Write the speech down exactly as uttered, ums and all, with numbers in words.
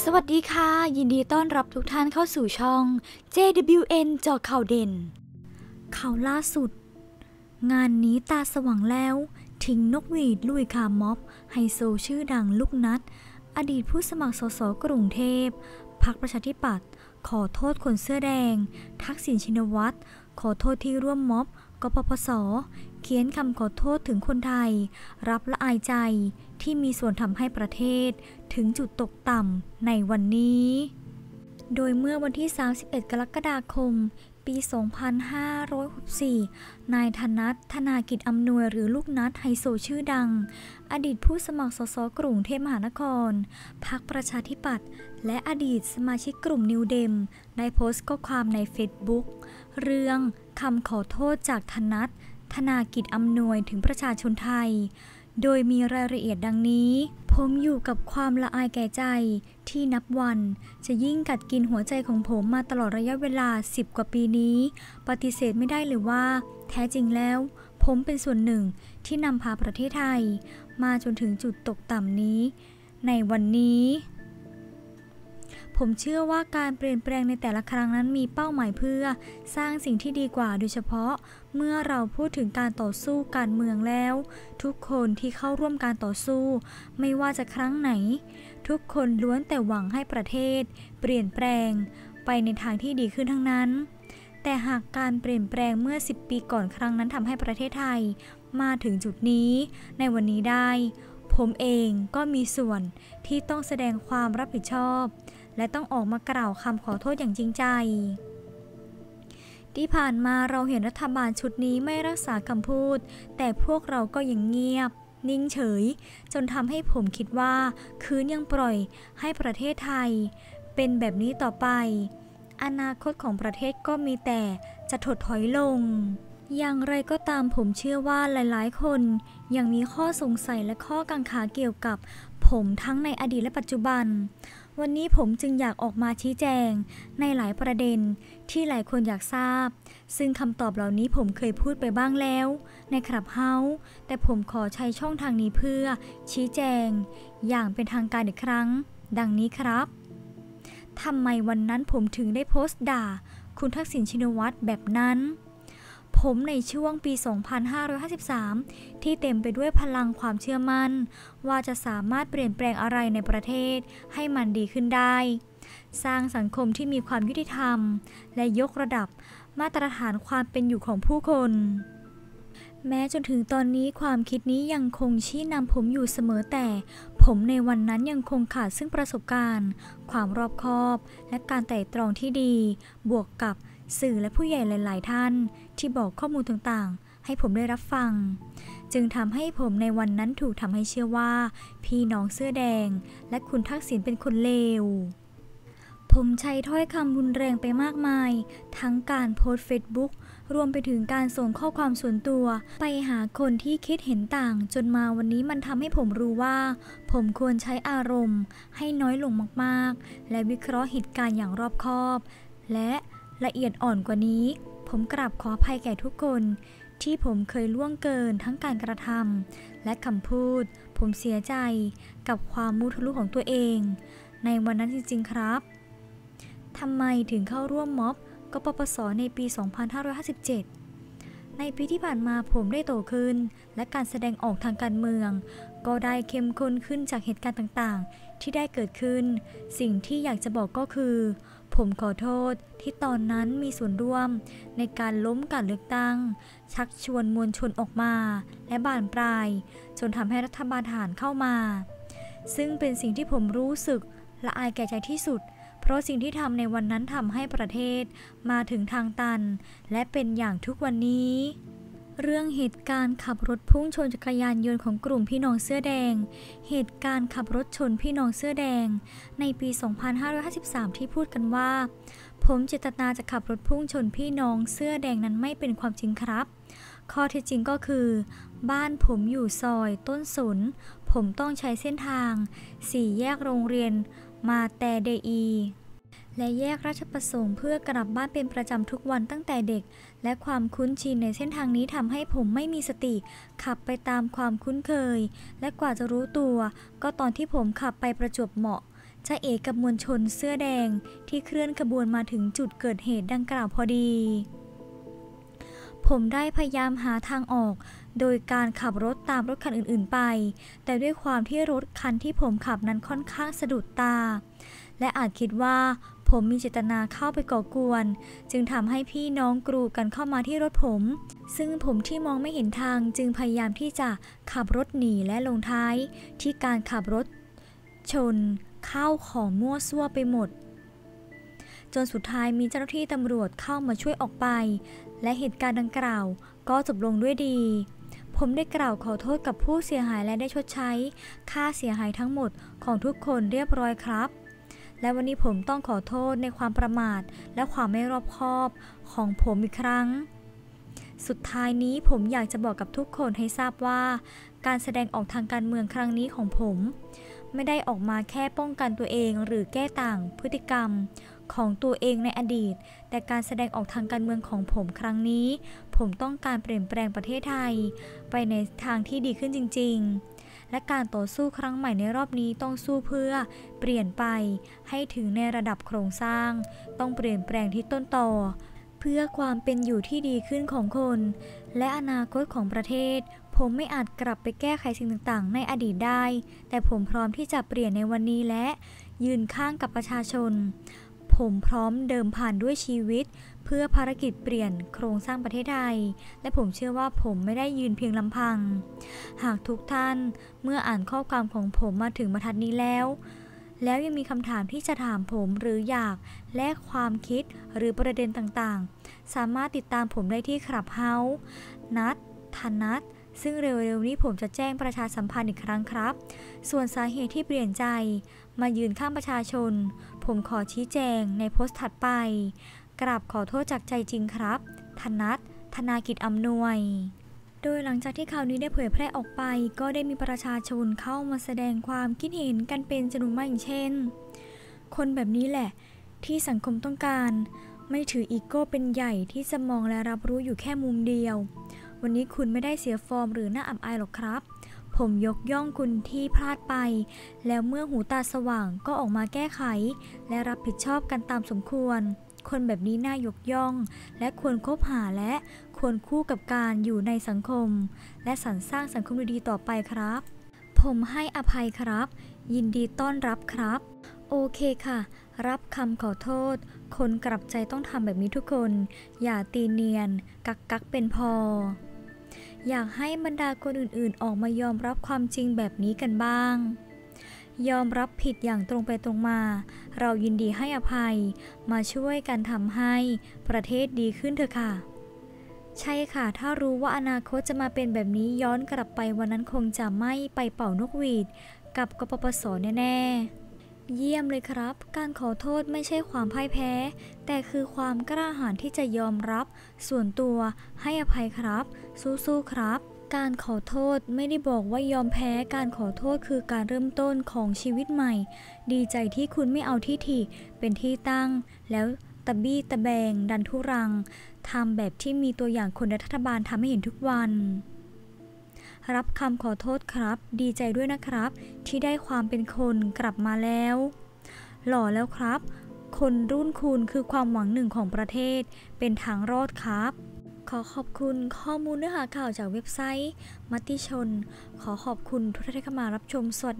สวัสดีค่ะยินดีต้อนรับทุกท่านเข้าสู่ช่อง เจ ดับเบิลยู เอ็น เจาะข่าวเด่นข่าวล่าสุดงานนี้ตาสว่างแล้วทิ้งนกหวีดลุยคาม็อบไฮโซชื่อดังลูกนัดอดีตผู้สมัครสสกรุงเทพพรรคประชาธิปัตย์ขอโทษคนเสื้อแดงทักษิณชินวัตรขอโทษที่ร่วมม็อบกปปส.เขียนคำขอโทษถึงคนไทยรับละอายใจที่มีส่วนทำให้ประเทศถึงจุดตกต่ำในวันนี้โดยเมื่อวันที่สามสิบเอ็ดกรกฎาคมปีสองพันห้าร้อยหกสิบสี่นายธนัท ธนากิจอำนวยหรือลูกนัดไฮโซชื่อดังอดีตผู้สมัครสสกรุงเทพมหานครพรรคประชาธิปัตย์และอดีตสมาชิกกลุ่มนิวเดมได้โพสต์ข้อความในเฟซบุ๊กเรื่องคำขอโทษจากธนัท ธนากิจอำนวยถึงประชาชนไทยโดยมีรายละเอียดดังนี้ผมอยู่กับความละอายแก่ใจที่นับวันจะยิ่งกัดกินหัวใจของผมมาตลอดระยะเวลาสิบกว่าปีนี้ปฏิเสธไม่ได้เลยว่าแท้จริงแล้วผมเป็นส่วนหนึ่งที่นำพาประเทศไทยมาจนถึงจุดตกต่ำนี้ในวันนี้ผมเชื่อว่าการเปลี่ยนแปลงในแต่ละครั้งนั้นมีเป้าหมายเพื่อสร้างสิ่งที่ดีกว่าโดยเฉพาะเมื่อเราพูดถึงการต่อสู้การเมืองแล้วทุกคนที่เข้าร่วมการต่อสู้ไม่ว่าจะครั้งไหนทุกคนล้วนแต่หวังให้ประเทศเปลี่ยนแปลงไปในทางที่ดีขึ้นทั้งนั้นแต่หากการเปลี่ยนแปลงเมื่อสิบปีก่อนครั้งนั้นทำให้ประเทศไทยมาถึงจุดนี้ในวันนี้ได้ผมเองก็มีส่วนที่ต้องแสดงความรับผิดชอบและต้องออกมากล่าวคำขอโทษอย่างจริงใจที่ผ่านมาเราเห็นรัฐบาลชุดนี้ไม่รักษาคำพูดแต่พวกเราก็ยังเงียบนิ่งเฉยจนทำให้ผมคิดว่าคืนยังปล่อยให้ประเทศไทยเป็นแบบนี้ต่อไปอนาคตของประเทศก็มีแต่จะถดถอยลงอย่างไรก็ตามผมเชื่อว่าหลายๆคนยังมีข้อสงสัยและข้อกังขาเกี่ยวกับผมทั้งในอดีตและปัจจุบันวันนี้ผมจึงอยากออกมาชี้แจงในหลายประเด็นที่หลายคนอยากทราบซึ่งคำตอบเหล่านี้ผมเคยพูดไปบ้างแล้วในคลับเฮาส์แต่ผมขอใช้ช่องทางนี้เพื่อชี้แจงอย่างเป็นทางการอีกครั้งดังนี้ครับทำไมวันนั้นผมถึงได้โพสต์ด่าคุณทักษิณชินวัตรแบบนั้นผมในช่วงปี สองพันห้าร้อยห้าสิบสาม ที่เต็มไปด้วยพลังความเชื่อมั่นว่าจะสามารถเปลี่ยนแปลงอะไรในประเทศให้มันดีขึ้นได้สร้างสังคมที่มีความยุติธรรมและยกระดับมาตรฐานความเป็นอยู่ของผู้คนแม้จนถึงตอนนี้ความคิดนี้ยังคงชี้นำผมอยู่เสมอแต่ผมในวันนั้นยังคงขาดซึ่งประสบการณ์ความรอบคอบและการไตร่ตรองที่ดีบวกกับสื่อและผู้ใหญ่หลายๆท่านที่บอกข้อมูลต่างๆให้ผมได้รับฟังจึงทำให้ผมในวันนั้นถูกทำให้เชื่อว่าพี่น้องเสื้อแดงและคุณทักษิณเป็นคนเลวผมใช้ถ้อยคำรุนแรงไปมากมายทั้งการโพสต์เฟซบุ๊กรวมไปถึงการส่งข้อความส่วนตัวไปหาคนที่คิดเห็นต่างจนมาวันนี้มันทำให้ผมรู้ว่าผมควรใช้อารมณ์ให้น้อยลงมากๆและวิเคราะห์เหตุการณ์อย่างรอบคอบและละเอียดอ่อนกว่านี้ผมกราบขออภัยแก่ทุกคนที่ผมเคยล่วงเกินทั้งการกระทำและคำพูดผมเสียใจกับความมุทะลุของตัวเองในวันนั้นจริงๆครับทำไมถึงเข้าร่วมม็อบกปปส.ในปี สองพันห้าร้อยห้าสิบเจ็ด ในปีที่ผ่านมาผมได้โตขึ้นและการแสดงออกทางการเมืองก็ได้เข้มข้นขึ้นจากเหตุการณ์ต่างๆที่ได้เกิดขึ้นสิ่งที่อยากจะบอกก็คือผมขอโทษที่ตอนนั้นมีส่วนร่วมในการล้มการเลือกตั้งชักชวนมวลชนออกมาและบานปลายจนทำให้รัฐบาลทหารเข้ามาซึ่งเป็นสิ่งที่ผมรู้สึกละอายแก่ใจที่สุดเพราะสิ่งที่ทำในวันนั้นทำให้ประเทศมาถึงทางตันและเป็นอย่างทุกวันนี้เรื่องเหตุการณ์ขับรถพุ่งชนจักรยานยนต์ของกลุ่มพี่น้องเสื้อแดงเหตุการณ์ขับรถชนพี่น้องเสื้อแดงในปี สองพันห้าร้อยห้าสิบสาม ที่พูดกันว่าผมเจตนาจะขับรถพุ่งชนพี่น้องเสื้อแดงนั้นไม่เป็นความจริงครับข้อเท็จจริงก็คือบ้านผมอยู่ซอยต้นสนผมต้องใช้เส้นทางสี่แยกโรงเรียนมาแต่เดอีและแยกราชประสงค์เพื่อกลับบ้านเป็นประจำทุกวันตั้งแต่เด็กและความคุ้นชินในเส้นทางนี้ทำให้ผมไม่มีสติขับไปตามความคุ้นเคยและกว่าจะรู้ตัวก็ตอนที่ผมขับไปประจวบเหมาะจะเอกกับมวลชนเสื้อแดงที่เคลื่อนขบวนมาถึงจุดเกิดเหตุดังกล่าวพอดีผมได้พยายามหาทางออกโดยการขับรถตามรถคันอื่นๆไปแต่ด้วยความที่รถคันที่ผมขับนั้นค่อนข้างสะดุดตาและอาจคิดว่าผมมีเจตนาเข้าไปก่อกวนจึงทำให้พี่น้องกรูกันเข้ามาที่รถผมซึ่งผมที่มองไม่เห็นทางจึงพยายามที่จะขับรถหนีและลงท้ายที่การขับรถชนเข้าของมั่วซั่วไปหมดจนสุดท้ายมีเจ้าหน้าที่ตำรวจเข้ามาช่วยออกไปและเหตุการณ์ดังกล่าวก็จบลงด้วยดีผมได้กล่าวขอโทษกับผู้เสียหายและได้ชดใช้ค่าเสียหายทั้งหมดของทุกคนเรียบร้อยครับและวันนี้ผมต้องขอโทษในความประมาทและความไม่รอบคอบของผมอีกครั้งสุดท้ายนี้ผมอยากจะบอกกับทุกคนให้ทราบว่าการแสดงออกทางการเมืองครั้งนี้ของผมไม่ได้ออกมาแค่ป้องกันตัวเองหรือแก้ต่างพฤติกรรมของตัวเองในอดีตแต่การแสดงออกทางการเมืองของผมครั้งนี้ผมต้องการเปลี่ยนแปลงประเทศไทยไปในทางที่ดีขึ้นจริงๆและการต่อสู้ครั้งใหม่ในรอบนี้ต้องสู้เพื่อเปลี่ยนไปให้ถึงในระดับโครงสร้างต้องเปลี่ยนแปลงที่ต้นตอเพื่อความเป็นอยู่ที่ดีขึ้นของคนและอนาคตของประเทศผมไม่อาจกลับไปแก้ไขสิ่งต่างๆในอดีตได้แต่ผมพร้อมที่จะเปลี่ยนในวันนี้และยืนข้างกับประชาชนผมพร้อมเดิมผ่านด้วยชีวิตเพื่อภารกิจเปลี่ยนโครงสร้างประเทศไทยและผมเชื่อว่าผมไม่ได้ยืนเพียงลำพังหากทุกท่านเมื่ออ่านข้อความของผมมาถึงบรรทัดนี้แล้วแล้วยังมีคำถามที่จะถามผมหรืออยากแลกความคิดหรือประเด็นต่างๆสามารถติดตามผมได้ที่คลับเฮาส์นัทธนัทซึ่งเร็วๆนี้ผมจะแจ้งประชาสัมพันธ์อีกครั้งครับส่วนสาเหตุที่เปลี่ยนใจมายืนข้างประชาชนผมขอชี้แจงในโพสต์ถัดไปกราบขอโทษจากใจจริงครับธนัท ธนากิจอำนวยโดยหลังจากที่ข่าวนี้ได้เผยแพร่ออกไปก็ได้มีประชาชนเข้ามาแสดงความคิดเห็นกันเป็นจำนวนมากอย่างเช่นคนแบบนี้แหละที่สังคมต้องการไม่ถืออีโก้เป็นใหญ่ที่จะมองและรับรู้อยู่แค่มุมเดียววันนี้คุณไม่ได้เสียฟอร์มหรือหน้าอับอายหรอกครับผมยกย่องคุณที่พลาดไปแล้วเมื่อหูตาสว่างก็ออกมาแก้ไขและรับผิดชอบกันตามสมควรคนแบบนี้น่ายกย่องและควรคบหาและควรคู่กับการอยู่ในสังคมและสรรสร้างสังคมดีๆต่อไปครับผมให้อภัยครับยินดีต้อนรับครับโอเคค่ะรับคำขอโทษคนกลับใจต้องทำแบบนี้ทุกคนอย่าตีเนียนกักกักเป็นพออยากให้บรรดาคนอื่นๆออกมายอมรับความจริงแบบนี้กันบ้างยอมรับผิดอย่างตรงไปตรงมาเรายินดีให้อภัยมาช่วยกันทำให้ประเทศดีขึ้นเถอะค่ะใช่ค่ะถ้ารู้ว่าอนาคตจะมาเป็นแบบนี้ย้อนกลับไปวันนั้นคงจะไม่ไปเป่านกหวีดกับกปปส.แน่ๆเยี่ยมเลยครับการขอโทษไม่ใช่ความพ่ายแพ้แต่คือความกล้าหาญที่จะยอมรับส่วนตัวให้อภัยครับสู้ๆครับการขอโทษไม่ได้บอกว่ายอมแพ้การขอโทษคือการเริ่มต้นของชีวิตใหม่ดีใจที่คุณไม่เอาทิฐิเป็นที่ตั้งแล้วตะบี้ตะแบงดันทุรังทำแบบที่มีตัวอย่างคนในรัฐบาลทำให้เห็นทุกวันรับคำขอโทษครับดีใจด้วยนะครับที่ได้ความเป็นคนกลับมาแล้วหล่อแล้วครับคนรุ่นคุณคือความหวังหนึ่งของประเทศเป็นทางรอดครับขอขอบคุณข้อมูลเนื้อหาข่าวจากเว็บไซต์มติชนขอขอบคุณทุกท่านที่เข้ามารับชมสวัสดี